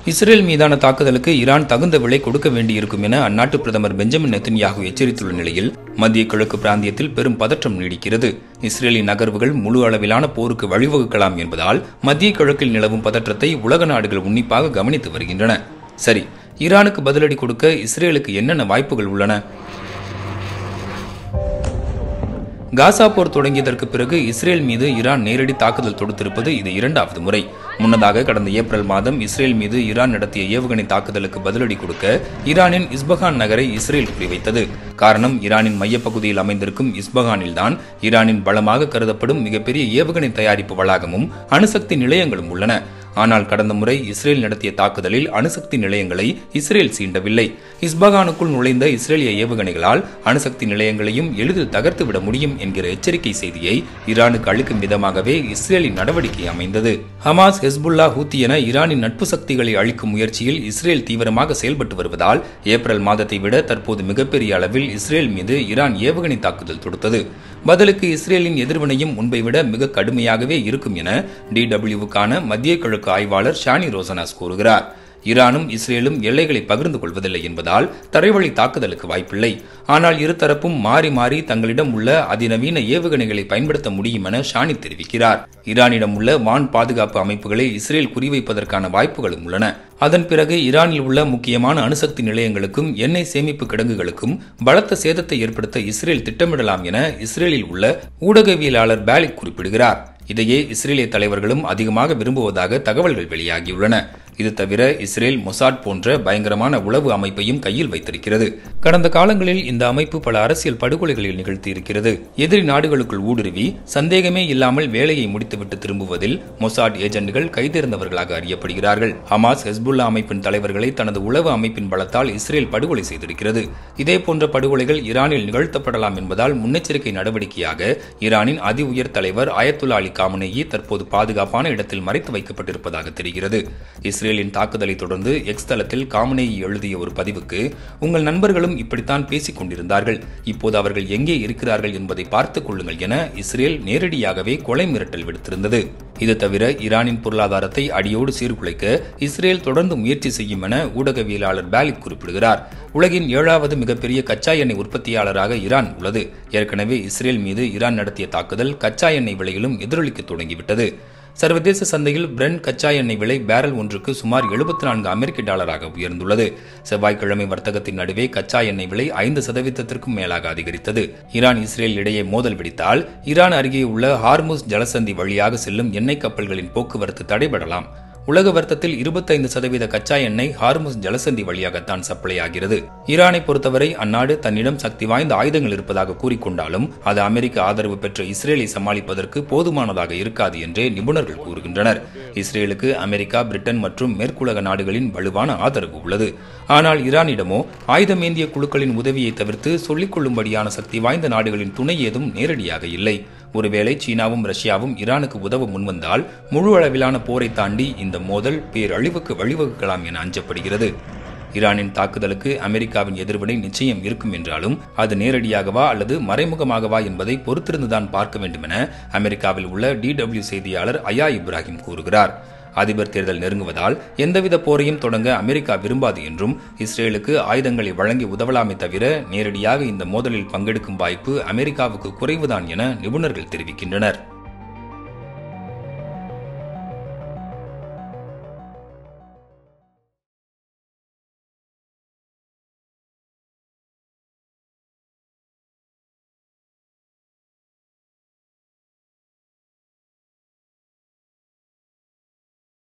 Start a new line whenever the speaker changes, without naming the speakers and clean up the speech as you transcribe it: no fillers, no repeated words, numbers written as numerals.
Israel மீதான தாக்குதலுக்கு Iran தகுந்த விலை கொடுக்க வேண்டியிருக்கும் என அந்நாட்டு பிரதமர் பெஞ்சமின் நெத்தன்யாகு எச்சரித்துள்ள நிலையில் மத்திய கிழக்கு பிராந்தியத்தில் பெரும் பதற்றம் நீடிக்கிறது. இஸ்ரேலின் நகர்வுகள் முழு அளவிலான போருக்கு வழிவகுக்கலாம் என்பதால் மத்திய கிழக்கில் நிலவும் பதற்றத்தை உலக நாடுகள் உன்னிப்பாக கவனித்து வருகின்றன. சரி, ஈரானுக்கு பதிலடி கொடுக்க இஸ்ரேலுக்கு என்னென்ன வாய்ப்புகள் உள்ளன? காசா போர் தொடங்கியதற்கு பிறகு இஸ்ரேல் மீது ஈரான் நேரடி தாக்குதல் தொடுத்திருப்பது இது இரண்டாவது முறை. முன்னதாக கடந்த ஏப்ரல் மாதம் இஸ்ரேல் மீது ஈரான் நடத்திய ஏவுகணை தாக்குதலுக்கு பதிலடி கொடுக்க ஈரானின் இஸ்பஹான் நகரை இஸ்ரேல் குறிவைத்தது. காரணம், ஈரானின் மையப்பகுதியில் அமைந்திருக்கும் இஸ்பஹானில்தான் ஈரானின் பலமாக கருதப்படும் மிகப்பெரிய ஏவுகணை தயாரிப்பு வளாகமும் அணுசக்தி நிலையங்களும் உள்ளன. ஆனால் கடந்த முறை இஸ்ரேல் நடத்திய தாக்குதலில் அணுசக்தி நிலையங்களை இஸ்ரேல் சீண்டவில்லை. இஸ்பஹானுக்குள் நுழைந்த இஸ்ரேலிய ஏவுகணைகளால் அணுசக்தி நிலையங்களையும் எளிதில் தகர்த்துவிட முடியும் என்கிற எச்சரிக்கை செய்தியை ஈரானுக்கு அளிக்கும் விதமாகவே இஸ்ரேலின் நடவடிக்கை அமைந்தது. ஹமாஸ், ஹெஸ்புல்லா, ஹூத்தி என ஈரானின் நட்பு சக்திகளை அழிக்கும் முயற்சியில் இஸ்ரேல் தீவிரமாக செயல்பட்டு வருவதால் ஏப்ரல் மாதத்தை விட தற்போது மிகப்பெரிய அளவில் இஸ்ரேல் மீது ஈரான் ஏவுகணை தாக்குதல் தொடுத்தது. பதிலுக்கு இஸ்ரேலின் எதிர்வினையும் முன்பை விட மிக கடுமையாகவே இருக்கும் என DWவுக்கான மத்திய கிழக்கு ஆய்வாளர் ஷானி ரோசனாஸ் கூறுகிறார். ஈரானும் இஸ்ரேலும் எல்லைகளை பகிர்ந்து கொள்வதில்லை என்பதால் தரைவழி தாக்குதலுக்கு வாய்ப்பில்லை. ஆனால் இருதரப்பும் மாறி மாறி தங்களிடம் உள்ள அதிநவீன ஏவுகணைகளை பயன்படுத்த முடியும் என ஷானி தெரிவிக்கிறார். ஈரானிடம் உள்ள வான் பாதுகாப்பு அமைப்புகளை இஸ்ரேல் குறிவைப்பதற்கான வாய்ப்புகளும் உள்ளன. அதன் பிறகு ஈரானில் உள்ள முக்கியமான அணுசக்தி நிலையங்களுக்கும் எண்ணெய் சேமிப்பு கிடங்குகளுக்கும் பலத்த சேதத்தை ஏற்படுத்த இஸ்ரேல் திட்டமிடலாம் என இஸ்ரேலில் உள்ள ஊடகவியலாளர் பாலிக் குறிப்பிடுகிறார். இதையே இஸ்ரேலிய தலைவர்களும் அதிகமாக விரும்புவதாக தகவல்கள் வெளியாகியுள்ளன. இது தவிர இஸ்ரேல் மொசாட் போன்ற பயங்கரமான உளவு அமைப்பையும் கையில் வைத்திருக்கிறது. கடந்த காலங்களில் இந்த அமைப்பு பல அரசியல் படுகொலைகளில் நிகழ்த்தியிருக்கிறது. எதிரி நாடுகளுக்குள் ஊடுருவி சந்தேகமே இல்லாமல் வேலையை முடித்துவிட்டு திரும்புவதில் மொசாட் ஏஜென்ட்கள் கைதேர்ந்தவர்களாக அறியப்படுகிறார்கள். ஹமாஸ், ஹெஸ்புல்லா அமைப்பின் தலைவர்களை தனது உளவு அமைப்பின் பலத்தால் இஸ்ரேல் படுகொலை செய்திருக்கிறது. இதேபோன்ற படுகொலைகள் ஈரானில் நிகழ்த்தப்படலாம் என்பதால் முன்னெச்சரிக்கை நடவடிக்கையாக ஈரானின் அதி உயர் தலைவர் அயத்துல்லா அலி காமனேயி தற்போது பாதுகாப்பான இடத்தில் மறைத்து வைக்கப்பட்டிருப்பதாக தெரிகிறது. இஸ்ரேலின் தாக்குதலை தொடர்ந்து எக்ஸ் தளத்தில் காமனேயி எழுதிய ஒரு பதிவுக்கு, உங்கள் நண்பர்களும் இப்படித்தான் பேசிக் கொண்டிருந்தார்கள், இப்போது அவர்கள் எங்கே இருக்கிறார்கள் என்பதை பார்த்துக் கொள்ளுங்கள் என இஸ்ரேல் நேரடியாகவே கொலை மிரட்டல் விடுத்திருந்தது. இது தவிர ஈரானின் பொருளாதாரத்தை அடியோடு சீர்குலைக்க இஸ்ரேல் தொடர்ந்து முயற்சி செய்யும் என ஊடகவியலாளர் பாலிக் குறிப்பிடுகிறார். உலகின் 7வது மிகப்பெரிய கச்சா எண்ணெய் உற்பத்தியாளராக ஈரான் உள்ளது. ஏற்கனவே இஸ்ரேல் மீது ஈரான் நடத்திய தாக்குதல் கச்சா எண்ணெய் விலையிலும் எதிரொலிக்க தொடங்கிவிட்டது. சர்வதேச சந்தையில் பிரெண்ட் கச்சா எண்ணெய் விலை பேரல் ஒன்றுக்கு சுமார் $74 அமெரிக்க உயர்ந்துள்ளது. செவ்வாய்க்கிழமை வர்த்தகத்தின் நடுவே கச்சா எண்ணெய் விலை 5% மேலாக அதிகரித்தது. ஈரான், இஸ்ரேல் இடையே மோதல் வெடித்தால் ஈரான் அருகே உள்ள ஹார்முஸ் ஜலசந்தி வழியாக செல்லும் எண்ணெய் கப்பல்களின் போக்குவரத்து தடைபடலாம். உலக வர்த்தகத்தில் 25% கச்சா எண்ணெய் ஹார்முஸ் ஜலசந்தி வழியாகத்தான் சப்ளை ஆகிறது. ஈரானை பொறுத்தவரை அந்நாடு தன்னிடம் சக்தி வாய்ந்த ஆயுதங்கள் இருப்பதாக கூறிக்கொண்டாலும் அது அமெரிக்க ஆதரவு பெற்ற இஸ்ரேலை சமாளிப்பதற்கு போதுமானதாக இருக்காது என்றே நிபுணர்கள் கூறுகின்றனர். இஸ்ரேலுக்கு அமெரிக்கா, பிரிட்டன் மற்றும் மேற்குலக நாடுகளின் வலுவான ஆதரவு உள்ளது. ஆனால் ஈரானிடமோ ஆயுதமேந்திய குழுக்களின் உதவியை தவிர்த்து சொல்லிக் கொள்ளும்படியான சக்தி வாய்ந்த நாடுகளின் துணை ஏதும் நேரடியாக இல்லை. ஒருவேளை சீனாவும் ரஷ்யாவும் ஈரானுக்கு உதவ முன்வந்தால் முழு அளவிலான போரை தாண்டி இந்த மோதல் பேரழிவுக்கு வழிவகுக்கலாம் என அஞ்சப்படுகிறது. ஈரானின் தாக்குதலுக்கு அமெரிக்காவின் எதிர்வினை நிச்சயம் இருக்கும் என்றாலும் அது நேரடியாகவா அல்லது மறைமுகமாகவா என்பதை பொறுத்திருந்துதான் பார்க்க வேண்டும் என அமெரிக்காவில் உள்ள DW செய்தியாளர் அயா இப்ராஹிம் கூறுகிறார். அதிபர் தேர்தல் நெருங்குவதால் எந்தவித போரையும் தொடங்க அமெரிக்கா விரும்பாது என்றும் இஸ்ரேலுக்கு ஆயுதங்களை வழங்கி உதவலாமே தவிர நேரடியாக இந்த மோதலில் பங்கெடுக்கும் வாய்ப்பு அமெரிக்காவுக்கு குறைவுதான் என நிபுணர்கள் தெரிவிக்கின்றனர்.